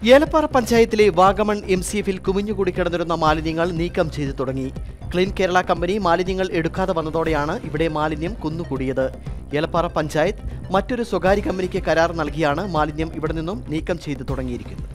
ഏലപ്പാറ പഞ്ചായത്തിലെ വാഗമൺ MCFിൽ കുമിഞ്ഞുകൂടി കിടന്നിരുന്ന മാലിന്യങ്ങൾ നീക്കം ചെയ്തു തുടങ്ങി. ക്ലീൻ കേരള കമ്പനി മാലിന്യങ്ങൾ എടുക്കാതെ വന്നതോടെയാണ് ഇവിടെ മാലിന്യം കുന്നുകൂടിയത്. ഏലപ്പാറ പഞ്ചായത്ത് മറ്റൊരു സ്വകാര്യ കമ്പനിക്ക് കരാർ നൽകിയാണ് മാലിന്യം ഇവിടെ നിന്നും നീക്കം ചെയ്തു തുടങ്ങിയിരിക്കുന്നത്.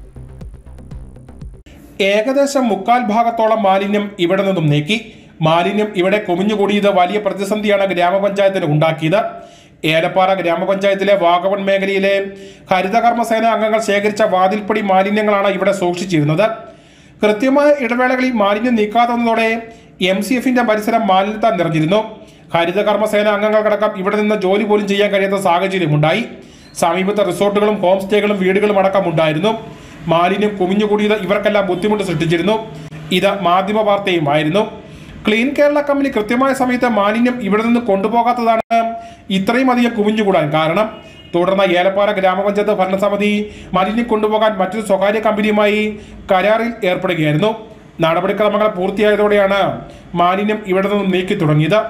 ഏകദേശം 3/4 ഭാഗത്തോളം മാലിന്യം ഇവിടെ നിന്നും നീക്കി. മാലിന്യം ഇവിടെ കുമിഞ്ഞുകൂടിയത് വലിയ പ്രതിസന്ധിയാണ് ഗ്രാമപഞ്ചായത്തിന് ഉണ്ടാക്കിയത്. ഏലപ്പാറ ഗ്രാമപഞ്ചായത്തിലെ വാഗമൺ മേഖലയിലെ ഹരിതകർമ്മസേന അംഗങ്ങൾ ശേഖരിച്ച വാതിൽപ്പടി മാലിന്യങ്ങളാണ് ഇവിടെ സൂക്ഷിച്ചിരുന്നത്. കൃത്യമായ ഇടവേളകളിൽ മാലിന്യം നീക്കാതെ വന്നതോടെ MCFിന്റെ പരിസരം മാലിന്യത്താൽ നിറഞ്ഞിരുന്നു. ഹരിതകർമ്മസേന അംഗങ്ങൾക്കടക്കം ഇവിടെ നിന്ന് ജോലി പോലും ചെയ്യാൻ കഴിയാത്ത സാഹചര്യമുണ്ടായി. സമീപത്തെ റിസോർട്ടുകളും ഹോം സ്റ്റേകളും വീടുകളും അടക്കം ഉണ്ടായിരുന്നു. മാലിന്യം കുമിഞ്ഞുകൂടിയത് ഇവർക്കെല്ലാം ബുദ്ധിമുട്ട് സൃഷ്ടിച്ചിരുന്നു. ഇത് മാധ്യമ വാർത്തയുമായിരുന്നു. ക്ലീൻ കേരള കമ്പനി കൃത്യമായ സമയത്ത് മാലിന്യം ഇവിടെ നിന്ന് കൊണ്ടുപോകാത്തതാണ് ഇത്രയും അധികം കുമിഞ്ഞുകൂടാൻ കാരണം. തുടർന്ന് ഏലപ്പാറ ഗ്രാമപഞ്ചായത്ത് ഭരണസമിതി മാലിന്യം കൊണ്ടുപോകാൻ മറ്റൊരു സ്വകാര്യ കമ്പനിയുമായി കരാറിൽ ഏർപ്പെടുകയായിരുന്നു. നടപടിക്രമങ്ങൾ പൂർത്തിയായതോടെയാണ് മാലിന്യം ഇവിടെ നിന്നും നീക്കി തുടങ്ങിയത്.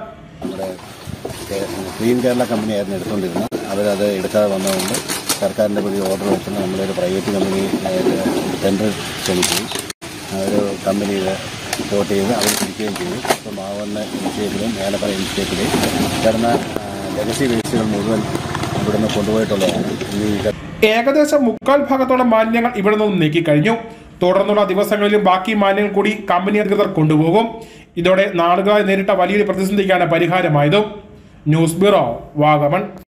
ക്ലീൻ കേരള കമ്പനിയായിരുന്നു എടുത്തുകൊണ്ടിരുന്നത്. അവരത് എടുക്കാതെ വന്നതുകൊണ്ട് സർക്കാരിൻ്റെ പുതിയ ഓർഡർ വെച്ച് നമ്മളൊരു പ്രൈവറ്റ് കമ്പനി ടെൻഡർ ക്ഷണിക്കുകയും ഒരു കമ്പനിയിൽ റിപ്പോർട്ട് ചെയ്ത് അവർ പിടിക്കുകയും ചെയ്തു. ഇപ്പോൾ വാഗമൺ MCFിലും ഏലപ്പാറ MCFിലും കിടന്ന ലെഗസി വേസ്റ്റുകൾ മുഴുവൻ ഇവിടുന്ന് കൊണ്ടുപോയിട്ടുള്ളതാണ്. ഏകദേശം 3/4 ഭാഗത്തോളം മാലിന്യങ്ങൾ ഇവിടെ നിന്നും നീക്കിക്കഴിഞ്ഞു. തുടർന്നുള്ള ദിവസങ്ങളിലും ബാക്കി മാലിന്യങ്ങൾ കൂടി കമ്പനി അധികൃതർ കൊണ്ടുപോകും. ഇതോടെ നാളുകളായി നേരിട്ട വലിയൊരു പ്രതിസന്ധിക്കാണ് പരിഹാരമായത്. News bureau, Vagamon.